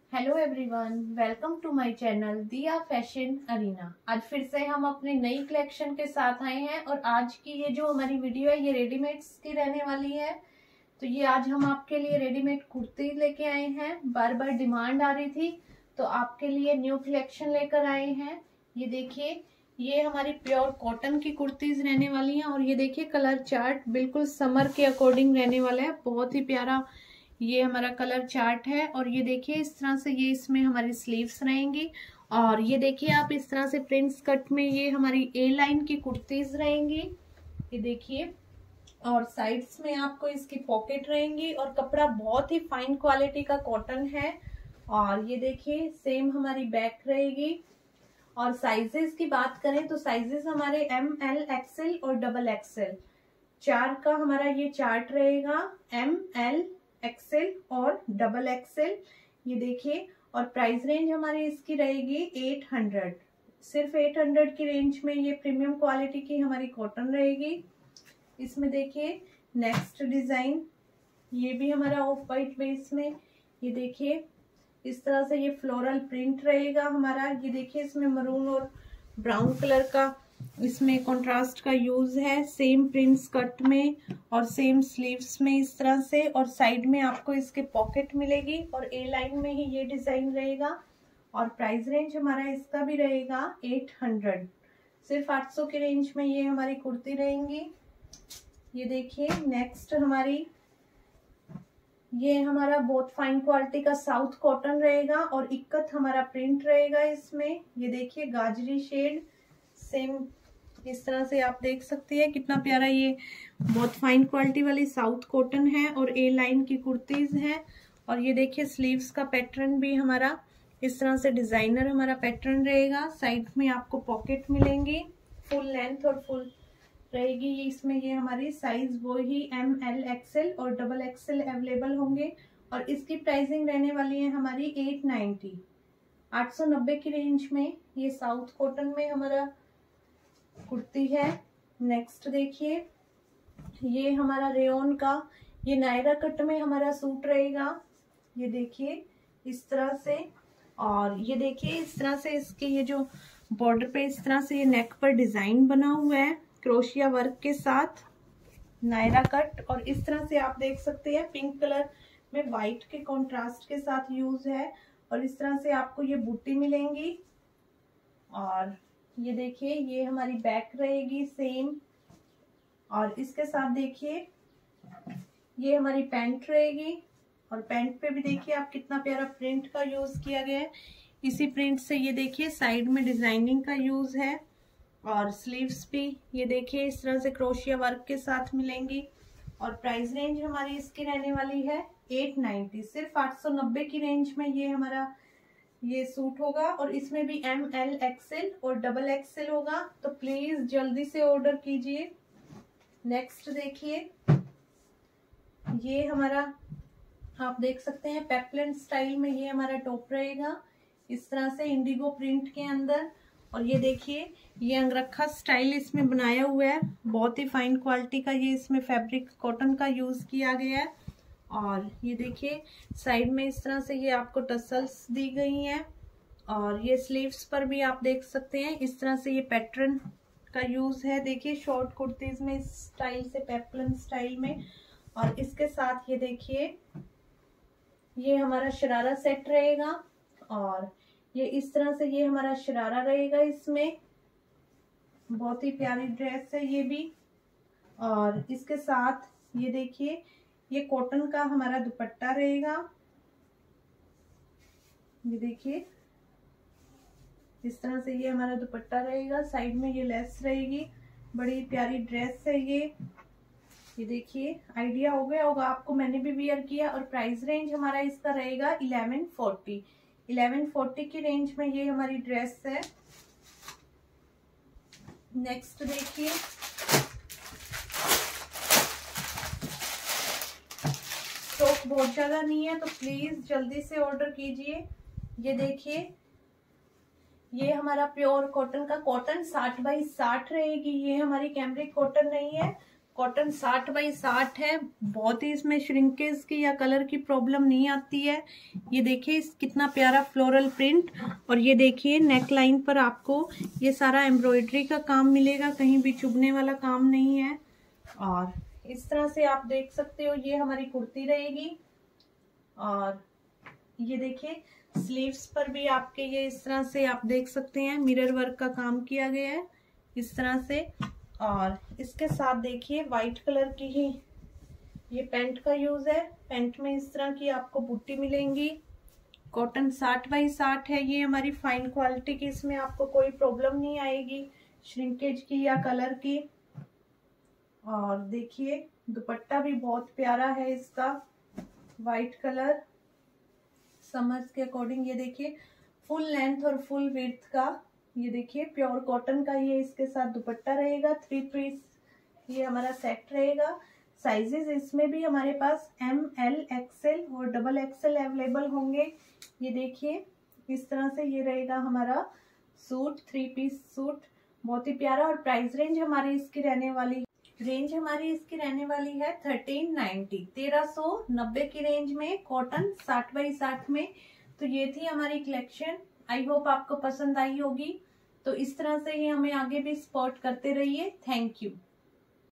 Hello everyone, welcome to my channel Diya fashion arena. आज फिर से हम अपने नई कलेक्शन के साथ आए हैं और आज की ये जो हमारी वीडियो है ये रेडीमेड्स की रहने वाली है। तो ये आज हम आपके लिए रेडीमेड कुर्ती लेके आए हैं। बार बार डिमांड आ रही थी तो आपके लिए न्यू कलेक्शन लेकर आए हैं। ये देखिए, ये हमारी प्योर कॉटन की कुर्तीज रहने वाली हैं और ये देखिए कलर चार्ट बिल्कुल समर के अकॉर्डिंग रहने वाला है। बहुत ही प्यारा ये हमारा कलर चार्ट है और ये देखिए इस तरह से ये इसमें हमारी स्लीव्स रहेंगी और ये देखिए आप इस तरह से प्रिंट्स कट में ये हमारी ए लाइन की कुर्तीज रहेंगी। ये देखिए, और साइड्स में आपको इसकी पॉकेट रहेंगी और कपड़ा बहुत ही फाइन क्वालिटी का कॉटन है। और ये देखिए सेम हमारी बैक रहेगी। और साइजेस की बात करें तो साइजेस हमारे एम, एल, एक्सएल और डबल एक्सएल चार का हमारा ये चार्ट रहेगा। एम, एल, एक्सएल और डबल एक्सएल। ये देखिए, और प्राइस रेंज हमारी इसकी रहेगी 800। सिर्फ 800 की रेंज में ये प्रीमियम क्वालिटी की हमारी कॉटन रहेगी। इसमें देखिए नेक्स्ट डिजाइन, ये भी हमारा ऑफ वाइट बेस में। ये देखिए इस तरह से ये फ्लोरल प्रिंट रहेगा हमारा। ये देखिए इसमें मरून और ब्राउन कलर का इसमें कंट्रास्ट का यूज है। सेम प्रिंट्स कट में और सेम स्लीव्स में इस तरह से, और साइड में आपको इसके पॉकेट मिलेगी और ए लाइन में ही ये डिजाइन रहेगा। और प्राइस रेंज हमारा इसका भी रहेगा 800। सिर्फ 800 की रेंज में ये हमारी कुर्ती रहेंगी। ये देखिए नेक्स्ट हमारी, ये हमारा बहुत फाइन क्वालिटी का साउथ कॉटन रहेगा और इक्कत हमारा प्रिंट रहेगा इसमें। ये देखिए गाजरी शेड, सेम इस तरह से आप देख सकते हैं कितना प्यारा ये बहुत फाइन क्वालिटी वाली साउथ कॉटन है और ए लाइन की कुर्तीज है। और ये देखिए स्लीव्स का पैटर्न भी हमारा इस तरह से डिजाइनर हमारा पैटर्न रहेगा। साइड में आपको पॉकेट मिलेंगी, फुल लेंथ और फुल रहेगी। ये इसमें ये हमारी साइज वो ही एम, एल, एक्सएल और डबल एक्सएल अवेलेबल होंगे। और इसकी प्राइसिंग रहने वाली है हमारी 890, 890 की रेंज में ये साउथ कॉटन में हमारा कुर्ती है। नेक्स्ट देखिए, ये हमारा रेयन का ये नायरा कट में हमारा सूट रहेगा। ये देखिए इस तरह से, और ये देखिए इस तरह से इसके ये जो बॉर्डर पे इस तरह से ये नेक पर डिजाइन बना हुआ है क्रोशिया वर्क के साथ, नायरा कट। और इस तरह से आप देख सकते हैं पिंक कलर में व्हाइट के कॉन्ट्रास्ट के साथ यूज है। और इस तरह से आपको ये बूटी मिलेंगी। और ये देखिए ये हमारी बैक रहेगी सेम। और इसके साथ देखिए ये हमारी पैंट रहेगी और पैंट पे भी देखिए आप कितना प्यारा प्रिंट का यूज किया गया है। इसी प्रिंट से ये देखिए साइड में डिजाइनिंग का यूज है। और स्लीव्स भी ये देखिए इस तरह से क्रोशिया वर्क के साथ मिलेंगी। और प्राइस रेंज हमारी इसकी रहने वाली है 890। सिर्फ 890 की रेंज में ये हमारा ये सूट होगा। और इसमें भी एम, एल, एक्सएल और डबल एक्सएल होगा, तो प्लीज जल्दी से ऑर्डर कीजिए। नेक्स्ट देखिए, ये हमारा आप देख सकते हैं पेप्लन स्टाइल में ये हमारा टॉप रहेगा इस तरह से इंडिगो प्रिंट के अंदर। और ये देखिए ये अंगरखा स्टाइल इसमें बनाया हुआ है, बहुत ही फाइन क्वालिटी का ये इसमें फैब्रिक कॉटन का यूज किया गया है। और ये देखिए साइड में इस तरह से ये आपको टसल्स दी गई हैं। और ये स्लीव्स पर भी आप देख सकते हैं इस तरह से ये पैटर्न का यूज है। देखिए शॉर्ट कुर्तीज में इस स्टाइल से पेप्लन स्टाइल में। और इसके साथ ये देखिए ये हमारा शरारा सेट रहेगा और ये इस तरह से ये हमारा शरारा रहेगा। इसमें बहुत ही प्यारी ड्रेस है ये भी। और इसके साथ ये देखिए ये कॉटन का हमारा दुपट्टा रहेगा। ये देखिए इस तरह से ये हमारा दुपट्टा रहेगा, साइड में ये लेस रहेगी। बड़ी प्यारी ड्रेस है ये देखिए आइडिया हो गया होगा आपको, मैंने भी वियर किया। और प्राइस रेंज हमारा इसका रहेगा 1140। 1140 की रेंज में ये हमारी ड्रेस है। नेक्स्ट देखिए, स्टॉक बहुत ज्यादा नहीं है तो प्लीज जल्दी से ऑर्डर कीजिए। ये देखिए ये हमारा प्योर कॉटन का, कॉटन 60 बाई 60 रहेगी। ये हमारी कैमरिक कॉटन नहीं है, कॉटन 60 बाई 60 है। बहुत ही इसमें श्रिंकेज की या कलर की प्रॉब्लम नहीं आती है। ये देखिए कितना प्यारा फ्लोरल प्रिंट, और ये देखिए नेक लाइन पर आपको ये सारा एम्ब्रॉयडरी का काम मिलेगा, कहीं भी चुभने वाला काम नहीं है। और इस तरह से आप देख सकते हो ये हमारी कुर्ती रहेगी। और ये देखिए स्लीव्स पर भी आपके ये इस तरह से आप देख सकते हैं मिरर वर्क का काम किया गया है इस तरह से। और इसके साथ देखिए व्हाइट कलर की ही ये पैंट का यूज है। पैंट में इस तरह की आपको बूटी मिलेंगी। कॉटन 60 बाई 60 है। ये हमारी फाइन क्वालिटी की, इसमें आपको कोई प्रॉब्लम नहीं आएगी श्रिंकेज की या कलर की। और देखिए दुपट्टा भी बहुत प्यारा है इसका, वाइट कलर समझ के अकॉर्डिंग। ये देखिए फुल लेंथ और फुल विड्थ का, ये देखिए प्योर कॉटन का ये इसके साथ दुपट्टा रहेगा। 3 पीस ये हमारा सेट रहेगा। साइजेस इसमें भी हमारे पास M, L, XL और XXL अवेलेबल होंगे। ये देखिए इस तरह से ये रहेगा हमारा सूट, 3 पीस सूट, बहुत ही प्यारा। और प्राइस रेंज हमारी इसकी रहने वाली है 1390, 1390 की रेंज में कॉटन 60 बाई 60 में। तो ये थी हमारी कलेक्शन। आई होप आपको पसंद आई होगी। तो इस तरह से ही हमें आगे भी सपोर्ट करते रहिए। Thank you.